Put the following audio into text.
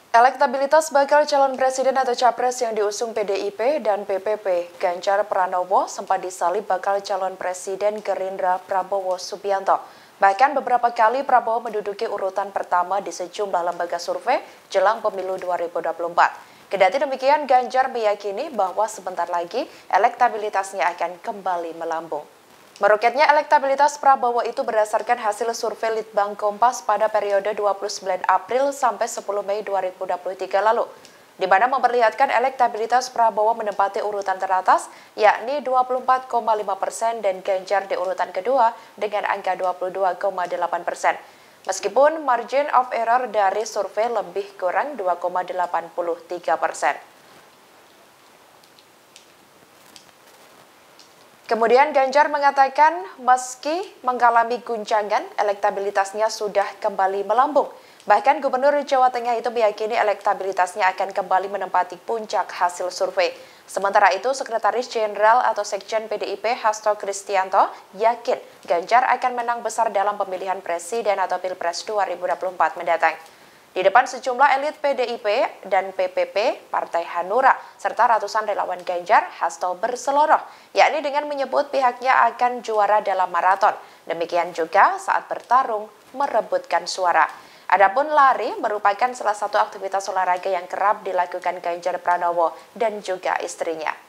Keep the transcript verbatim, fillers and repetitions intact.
Elektabilitas bakal calon presiden atau capres yang diusung P D I P dan P P P, Ganjar Pranowo, sempat disalib bakal calon presiden Gerindra Prabowo Subianto. Bahkan beberapa kali Prabowo menduduki urutan pertama di sejumlah lembaga survei jelang pemilu dua ribu dua puluh empat. Kendati demikian, Ganjar meyakini bahwa sebentar lagi elektabilitasnya akan kembali melambung. Meroketnya elektabilitas Prabowo itu berdasarkan hasil survei Litbang Kompas pada periode dua puluh sembilan April sampai sepuluh Mei dua ribu dua puluh tiga lalu, di mana memperlihatkan elektabilitas Prabowo menempati urutan teratas, yakni dua puluh empat koma lima persen dan Ganjar di urutan kedua dengan angka dua puluh dua koma delapan persen. Meskipun margin of error dari survei lebih kurang dua koma delapan puluh tiga persen. Kemudian Ganjar mengatakan meski mengalami guncangan, elektabilitasnya sudah kembali melambung. Bahkan Gubernur Jawa Tengah itu meyakini elektabilitasnya akan kembali menempati puncak hasil survei. Sementara itu, Sekretaris Jenderal atau Sekjen P D I P Hasto Kristianto yakin Ganjar akan menang besar dalam pemilihan presiden atau Pilpres dua ribu dua puluh empat mendatang. Di depan sejumlah elit P D I P dan P P P, Partai Hanura, serta ratusan relawan Ganjar, Hasto berseloroh, yakni dengan menyebut pihaknya akan juara dalam maraton. Demikian juga saat bertarung merebutkan suara. Adapun lari merupakan salah satu aktivitas olahraga yang kerap dilakukan Ganjar Pranowo dan juga istrinya.